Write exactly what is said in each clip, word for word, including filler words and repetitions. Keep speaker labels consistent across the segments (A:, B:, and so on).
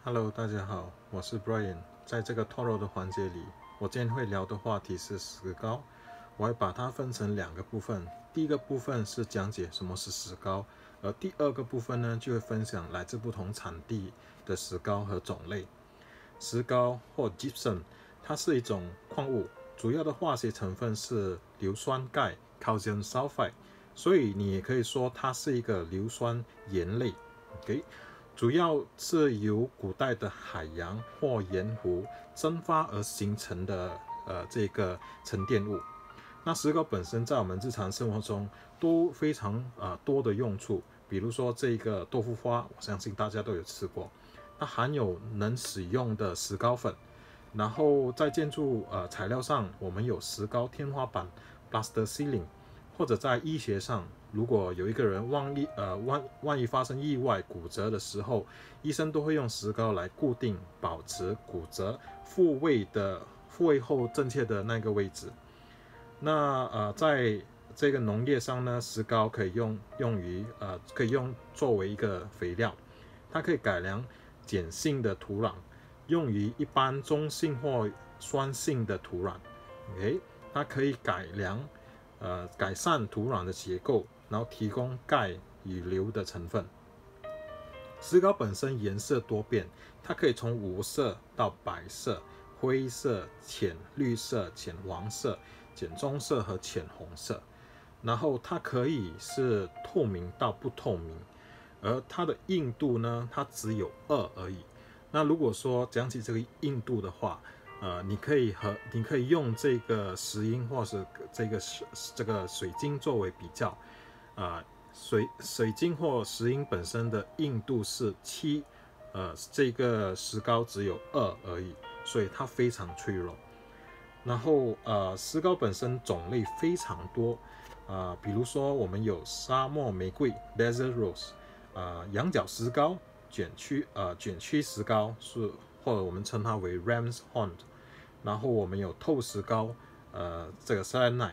A: Hello， 大家好，我是 Brian。在这个 Toro 的环节里，我今天会聊的话题是石膏。我会把它分成两个部分。第一个部分是讲解什么是石膏，而第二个部分呢，就会分享来自不同产地的石膏和种类。石膏或 Gypsum， 它是一种矿物，主要的化学成分是硫酸钙 （Calcium Sulfide）， 所以你也可以说它是一个硫酸盐类。OK。主要是由古代的海洋或盐湖蒸发而形成的呃这个沉淀物。那石膏本身在我们日常生活中都非常呃多的用处，比如说这个豆腐花，我相信大家都有吃过，它含有能使用的石膏粉。然后在建筑呃材料上，我们有石膏天花板 （plaster ceiling）， 或者在医学上。如果有一个人万一呃万万一发生意外骨折的时候，医生都会用石膏来固定、保持骨折复位的复位后正确的那个位置。那呃，在这个农业上呢，石膏可以用用于呃可以用作为一个肥料，它可以改良碱性的土壤，用于一般中性或酸性的土壤。OK， 它可以改良呃改善土壤的结构。然后提供钙与硫的成分。石膏本身颜色多变，它可以从无色到白色、灰色、浅绿色、浅黄色、浅棕色和浅红色。然后它可以是透明到不透明，而它的硬度呢，它只有二而已。那如果说讲起这个硬度的话，呃，你可以和你可以用这个石英或是这个这个水晶作为比较。啊、呃，水水晶或石英本身的硬度是七，呃，这个石膏只有二而已，所以它非常脆弱。然后呃，石膏本身种类非常多，啊、呃，比如说我们有沙漠玫瑰 （Desert Rose）， 啊、呃，羊角石膏、卷曲呃卷曲石膏是或者我们称它为 Ram's Horn， 然后我们有透石膏，呃，这个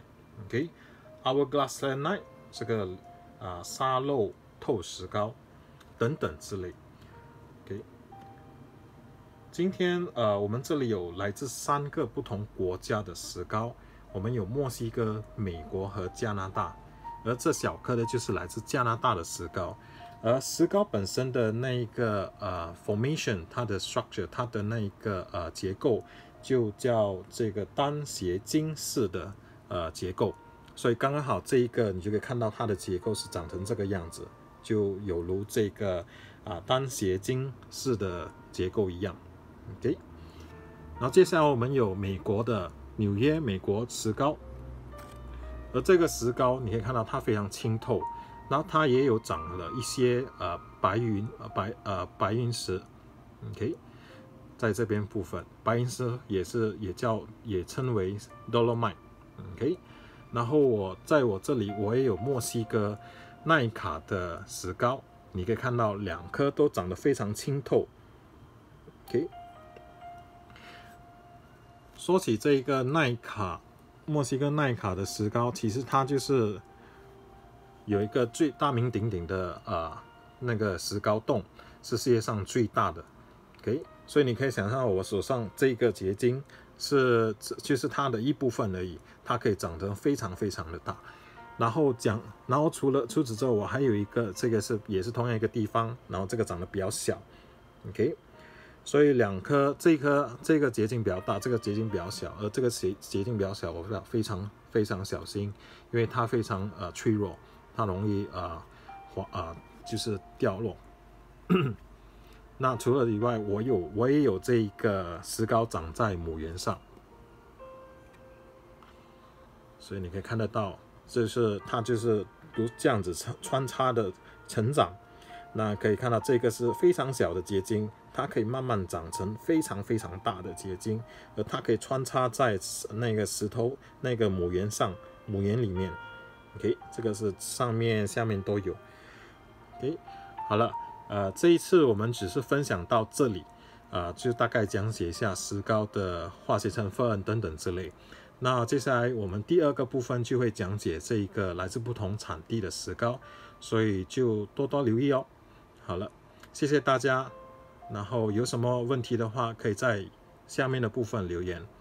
A: Selenite，OK，Hourglass Selenite。这个啊、呃、沙漏透石膏等等之类。OK， 今天呃我们这里有来自三个不同国家的石膏，我们有墨西哥、美国和加拿大，而这小颗的就是来自加拿大的石膏。而石膏本身的那一个呃 formation， 它的 structure， 它的那一个呃结构就叫这个单斜晶式的呃结构。所以刚刚好这一个你就可以看到它的结构是长成这个样子，就有如这个啊单斜晶式的结构一样。OK， 然后接下来我们有美国的纽约美国石膏，而这个石膏你可以看到它非常清透，然后它也有长了一些呃白云呃白呃白云石。OK， 在这边部分白云石也是也叫也称为 Dolomite。OK。然后我在我这里，我也有墨西哥奈卡的石膏，你可以看到两颗都长得非常清透。OK， 说起这个奈卡，墨西哥奈卡的石膏，其实它就是有一个最大名鼎鼎的呃那个石膏洞，是世界上最大的。OK， 所以你可以想象我手上这个结晶。是，就是它的一部分而已，它可以长得非常非常的大。然后讲，然后除了除此之后，我还有一个，这个是也是同样一个地方，然后这个长得比较小 ，OK。所以两颗，这一颗这个结晶比较大，这个结晶比较小，而这个结结晶比较小，我非常非常小心，因为它非常呃脆弱，它容易呃滑呃就是掉落。那除了以外，我有我也有这个石膏长在母园上，所以你可以看得到，就是它就是如这样子穿插的成长。那可以看到这个是非常小的结晶，它可以慢慢长成非常非常大的结晶，而它可以穿插在那个石头那个母园上，母园里面。OK， 这个是上面下面都有。OK， 好了。呃，这一次我们只是分享到这里，呃，就大概讲解一下石膏的化学成分等等之类。那接下来我们第二个部分就会讲解这一个来自不同产地的石膏，所以就多多留意哦。好了，谢谢大家。 然后有什么问题的话，可以在下面的部分留言。